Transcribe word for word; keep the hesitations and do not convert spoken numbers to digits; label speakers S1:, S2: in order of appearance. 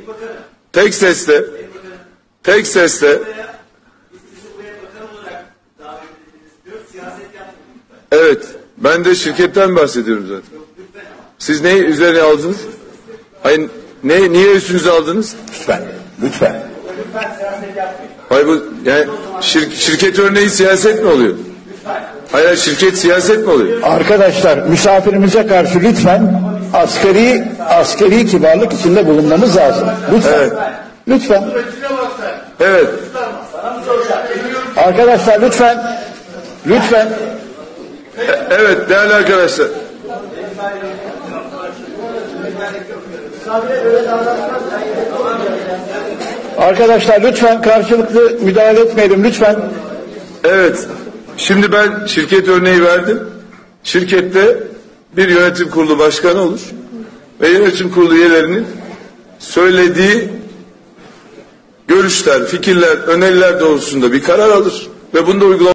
S1: Tek sesle. Tek sesle. Evet. Ben de şirketten bahsediyorum zaten. Siz neyi üzerine aldınız? Hayır, ne, niye üstünüze aldınız?
S2: Lütfen. Lütfen.
S1: Hayır, bu yani şir, şirket örneği siyaset mi oluyor? Hayır, şirket siyaset mi oluyor?
S2: Arkadaşlar, misafirimize karşı lütfen askeri askeri kibarlık içinde bulunmamız lazım. Lütfen.
S1: Evet.
S2: Lütfen.
S1: Evet.
S2: Arkadaşlar lütfen. Lütfen.
S1: E- evet değerli arkadaşlar.
S2: Arkadaşlar lütfen karşılıklı müdahale etmeyelim lütfen.
S1: Evet. Şimdi ben şirket örneği verdim. Şirkette bir yönetim kurulu başkanı olur ve yönetim kurulu üyelerinin söylediği görüşler, fikirler, öneriler doğrultusunda bir karar alır ve bunda uygulama